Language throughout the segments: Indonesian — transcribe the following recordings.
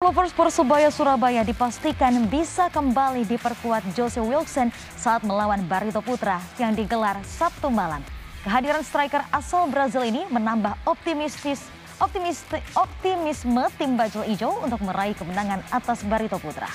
Covers Persebaya Surabaya dipastikan bisa kembali diperkuat Jose Wilson saat melawan Barito Putra yang digelar Sabtu malam. Kehadiran striker asal Brazil ini menambah optimisme tim Bajul Ijo untuk meraih kemenangan atas Barito Putra.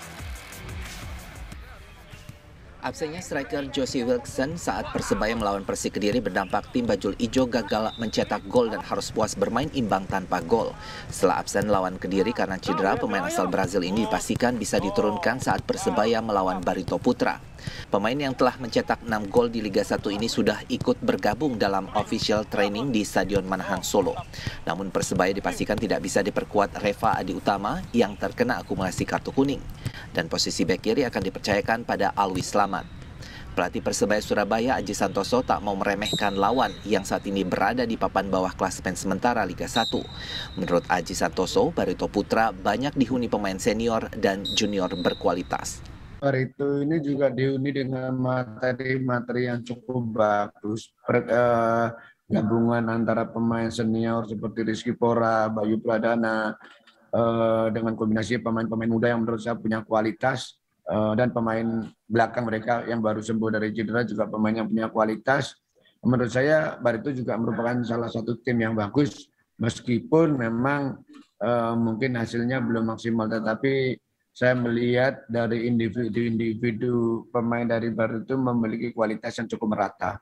Absennya striker Jose Wilson saat Persebaya melawan Persik Kediri berdampak tim Bajul Ijo gagal mencetak gol dan harus puas bermain imbang tanpa gol. Setelah absen lawan Kediri karena cedera, pemain asal Brazil ini dipastikan bisa diturunkan saat Persebaya melawan Barito Putra. Pemain yang telah mencetak 6 gol di Liga 1 ini sudah ikut bergabung dalam official training di Stadion Manahan Solo. Namun Persebaya dipastikan tidak bisa diperkuat Reva Adi Utama yang terkena akumulasi kartu kuning. Dan posisi bek kiri akan dipercayakan pada Alwi Slamet. Pelatih Persebaya Surabaya Aji Santoso tak mau meremehkan lawan yang saat ini berada di papan bawah klasemen sementara Liga 1. Menurut Aji Santoso, Barito Putra banyak dihuni pemain senior dan junior berkualitas. Barito ini juga dihuni dengan materi-materi yang cukup bagus. Gabungan antara pemain senior seperti Rizky Pora, Bayu Pradana, dengan kombinasi pemain-pemain muda yang menurut saya punya kualitas, dan pemain belakang mereka yang baru sembuh dari cedera juga pemain yang punya kualitas. Menurut saya Barito juga merupakan salah satu tim yang bagus, meskipun memang mungkin hasilnya belum maksimal, tetapi saya melihat dari individu pemain dari Barito memiliki kualitas yang cukup merata.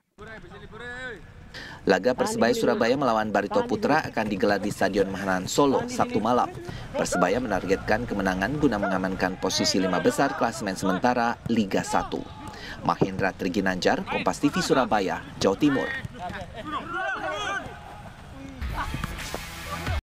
Laga Persebaya Surabaya melawan Barito Putra akan digelar di Stadion Manahan Solo Sabtu malam. Persebaya menargetkan kemenangan guna mengamankan posisi 5 besar klasemen sementara Liga 1. Mahendra Triginanjar, Kompas TV Surabaya, Jawa Timur.